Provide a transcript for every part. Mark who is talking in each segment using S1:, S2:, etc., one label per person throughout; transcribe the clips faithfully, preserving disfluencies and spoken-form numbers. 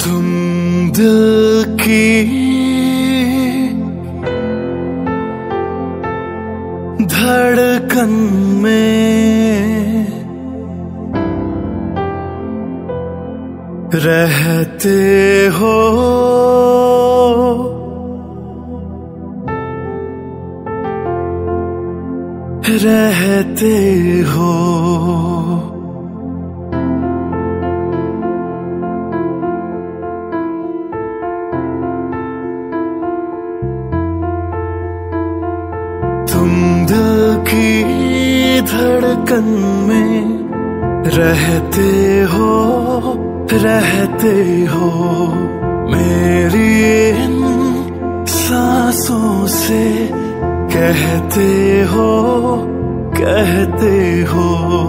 S1: तुम दिल की धड़कन में रहते हो, रहते हो। तुम दिल की धड़कन में रहते हो, रहते हो। मेरी इन सांसों से कहते हो, कहते हो।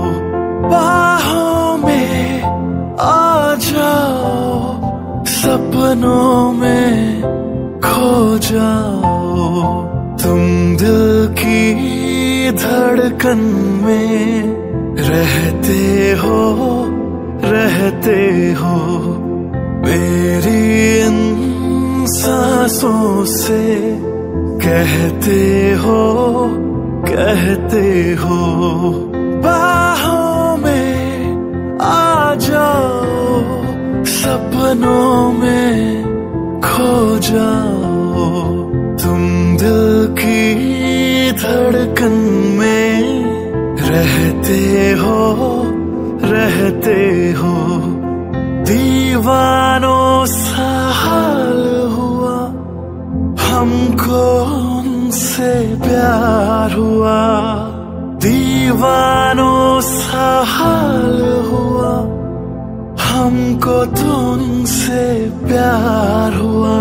S1: बाहों में आ जाओ, सपनों में खो जाओ। तुम दिल की धड़कन में रहते हो, रहते हो। मेरी इन सांसों से कहते हो, कहते हो। बाहों में आ जाओ, सपनों में खो जाओ। तुम दिल की धड़कन में रहते हो, रहते हो। दीवानों सा हाल हुआ, हमको उनसे प्यार हुआ। दीवानों सा हाल हुआ, हमको तुमसे प्यार हुआ।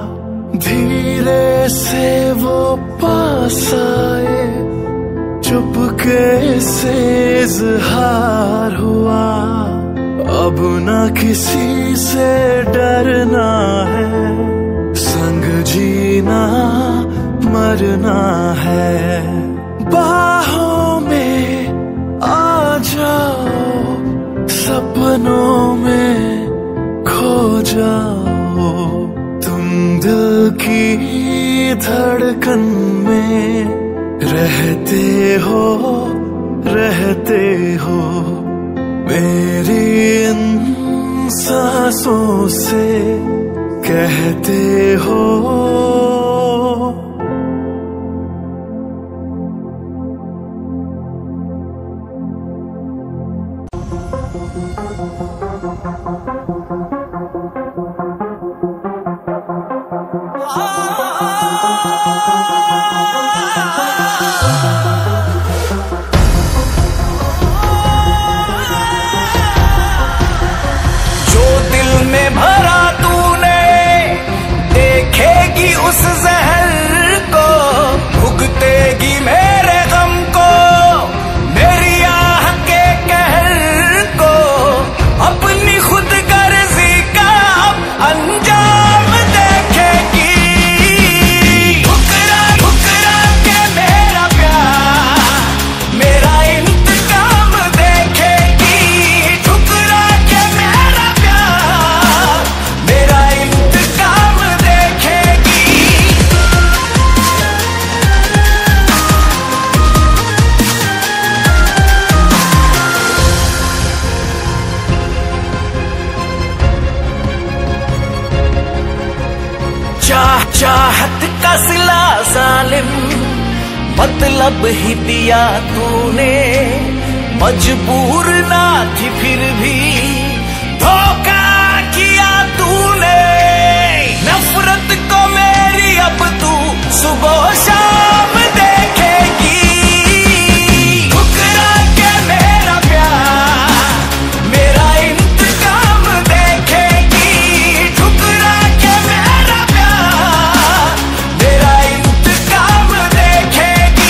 S1: धीरे से वो पास आए, चुपके से इज़हार हुआ। अब न किसी से डरना है, संग जीना मरना है। बाहों में आ जाओ, सपनों में खो जाओ। तुम दिल की धड़कन में रहते हो, रहते हो। मेरी इन सांसों से कहते हो।
S2: जो दिल में भरा तूने, देखेगी उस जहर को, भुगतेगी मेरे गम को, मेरी आह के कहर को। अपनी खुद गर्जी का अंजाम देखेगी। ठुकरा ठुकरा के मेरा प्यार, मेरा इंतकाम देखेगी। ठुकरा के मेरा प्यार, मेरा इंतकाम देखेगी। चाह चाहत का सिला जालिम, मतलब ही दिया तूने। मजबूर ना थी फिर भी धोखा किया तूने। नफरत को मेरी अब तू सुबह शाम देखेगी। ठुकरा के मेरा प्यार, मेरा इंतकाम देखेगी। ठुकरा के मेरा प्यार, मेरा इंतकाम देखेगी।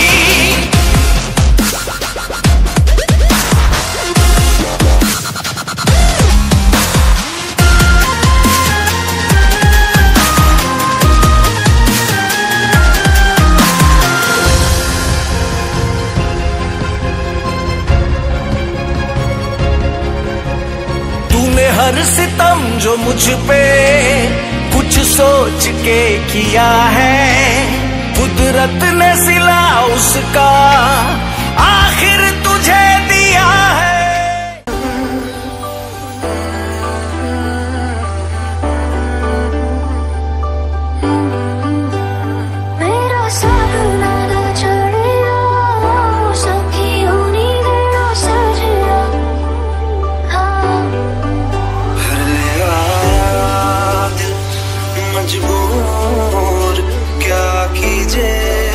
S2: हर सितम जो मुझ पे कुछ सोच के किया है, कुदरत ने सिला उसका आखिर तुझे दिया है।
S1: मजबूर क्या कीजे,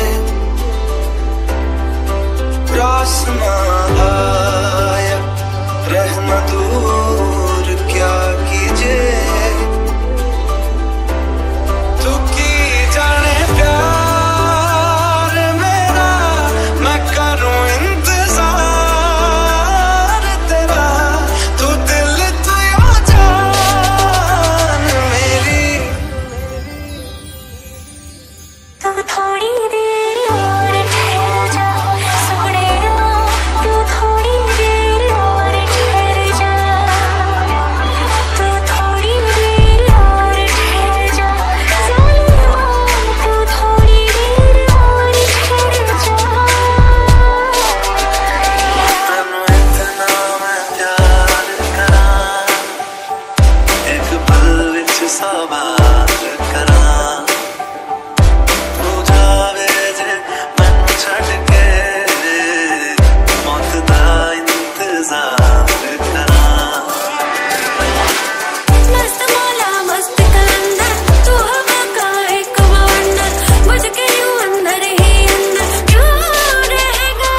S1: आसमां आया रहना दूर क्या कीजे, तू की जाने प्यार मेरा, मैं करूं इंतजार तेरा, तू दिल तू या जान मेरी।
S3: तू थोड़ी देर और ठहर जा, सोने तू थोड़ी देर और ठहर जा, तू थोड़ी देर और ठहर जा, ज़ालिमा तू थोड़ी देर और ठहर जा।
S1: तन्नू इतना मैं प्यार करां, एक पल विच सवार करां, तू जावे जे मैनू छड्ड के, मौत दा इंतजार करां।
S3: मस्त मौला मस्त कलंदर, तू हवा का एक वंडर, बुझ के यूं अंदर ही अंदर क्यों रहेगा।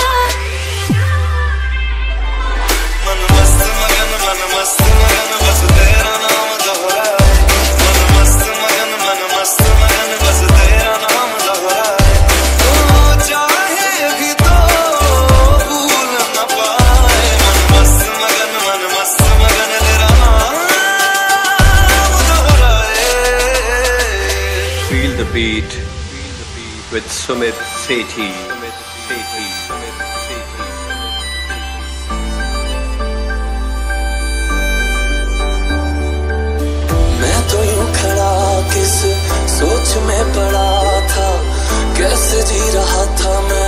S1: मन मस्त मगन मन मस्त मगन बस तेरा नाम दोहराए, मन मस्त मगन मन मस्त मगन बस तेरा नाम दोहराए, तू चाहे भी तो भूल न पाए, मन मस्त मगन मन मस्त मगन तेरा नाम दोहराए।
S4: Feel the beat with Sumit Sethi.
S1: मैं तो यूं खड़ा किस सोच में पड़ा था, कैसे जी रहा था मैं